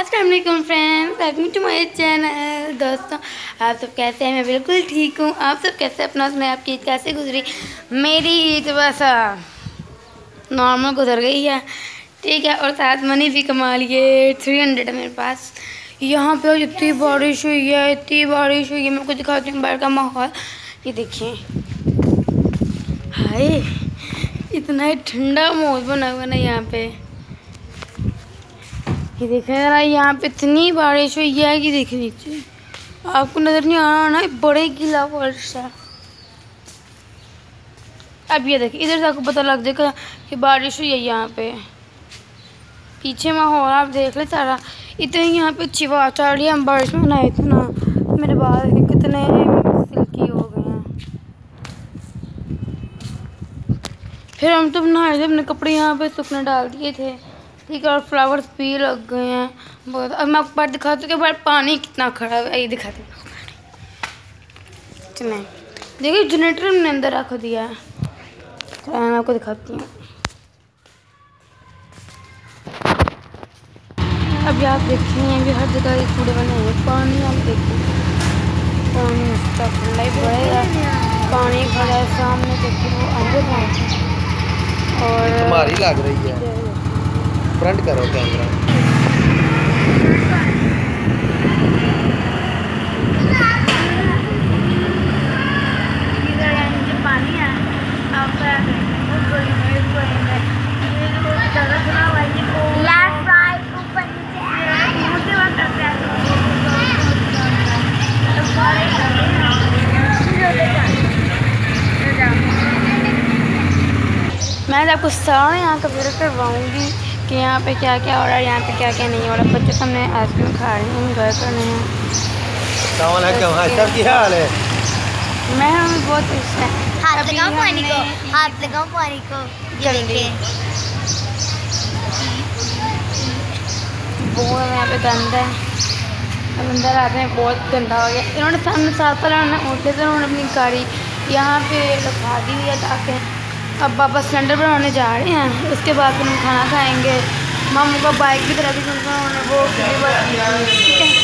अस्सलाम वालेकुम friends, welcome to my channel. दोस्तों, आप सब कैसे हैं? मैं बिल्कुल ठीक हूँ। आप सब कैसे? अपना सुनाएं, आपकी ईद कैसे गुजरी? मेरी ईद बस नॉर्मल गुजर गई है, ठीक है। और साथ मनी भी कमा लिए, 300 है मेरे पास। यहाँ पे इतनी बारिश हुई है, इतनी बारिश हुई है। मैं आपको दिखाती हूँ बाहर का माहौल। ये देखिए, हाय, इतना ठंडा माहौल बना हुआ ना यहाँ पे। ये देखें जरा, यहाँ पे इतनी बारिश हुई है कि देखिए नीचे आपको नज़र नहीं आ रहा ना, बड़े गीला फर्श है। अब ये देखिए, इधर से आपको पता लग जाएगा कि बारिश हुई है। यहाँ पे पीछे माहौल आप देख ले सारा। इतनी यहाँ पे अच्छी हवा चल रही है। हम बारिश में नहाए थे ना, मेरे बाल कितने सिल्की हो गए हैं। फिर हम तो नहाए थे, अपने कपड़े यहाँ पे सूखने डाल दिए थे, ठीक है। और फ्लावर्स भी लग गए हैं बहुत। अब मैं आपको बार दिखाती हूँ कि बार पानी कितना खड़ा है। ये दिखाती हूँ, देखिए जनरेटर हमने अंदर रख दिया है। तो मैं आपको दिखाती हूँ। अभी आप देखेंगे, अभी हर जगह ये कूड़े बने हैं। पानी आप देखिए, पानी उसका ठंडा ही पड़ेगा। पानी खड़ा है सामने, देखिए वो अंदर पहुँचे। और हमारी लग रही है, फ्रंट करो कैमरा। पानी है मैं आपको सारा यहाँ का विजिट करवाऊँगी कि यहाँ पे क्या क्या हो रहा है, यहाँ पे क्या क्या नहीं हो रहा। बच्चे सामने आइसक्रीम खा रहे हैं, एंजॉय कर रहे हैं। क्या हाल है? मैं हमें बहुत खुश है। हाथ लगाओ पानी को, हाथ लगाओ पानी को। ये देखिए, बहुत यहाँ पे गंदा है। अब अंदर आते हैं, बहुत गंदा हो गया। इन्होंने सामने साथ उठे थे, उन्होंने अपनी गाड़ी यहाँ पे लगा दी हुई है ताकि अब पापा सिलेंडर बनाने जा रहे हैं। उसके बाद फिर हम खाना खाएंगे। मामू का बाइक की तरह भी उन्होंने वो ठीक है।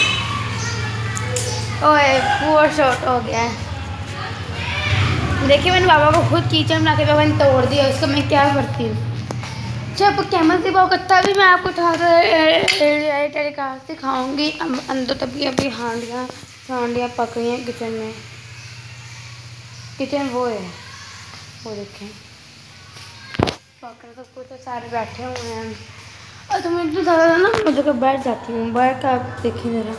ओए पूरा शॉर्ट हो गया है। देखिए, मैंने बाबा को खुद कीचड़ बना के पापा ने तोड़ दिया। उसको मैं क्या करती हूँ जब कैमल से पाव कत्ता भी मैं आपको टेलीकास्ट दिखाऊँगी। अंदर तभी अभी हांडियाँ पक रही हैं किचन में। किचन वो है, वो देखें पक सब कुछ तो सारे बैठे हुए हैं। और तो मैं इतना ज़्यादा ना मुझे कब बैठ जाती हूँ बाहर का। आप देखिए ज़रा,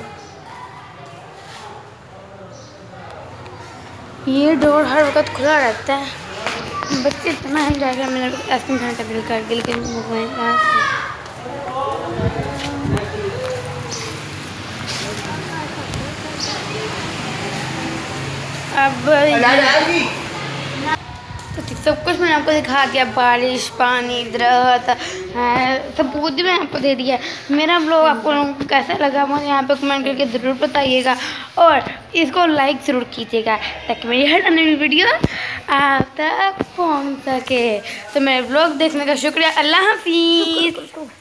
ये डोर हर वक्त खुला रहता है। बच्चे इतना एंजॉय कर, मैंने आइसक्रीम खाने का दिल कर दिल के अब तो सब कुछ मैंने आपको दिखा दिया। बारिश, पानी, दरख्त, सबूत भी मैंने आपको दे दिया। मेरा व्लॉग आप लोगों को कैसा लगा मुझे यहाँ पे कमेंट करके ज़रूर बताइएगा। और इसको लाइक ज़रूर कीजिएगा ताकि मेरी हर आने वाली वीडियो आप तक पहुँच सके। तो मेरे व्लॉग देखने का शुक्रिया। अल्लाह हाफिज़।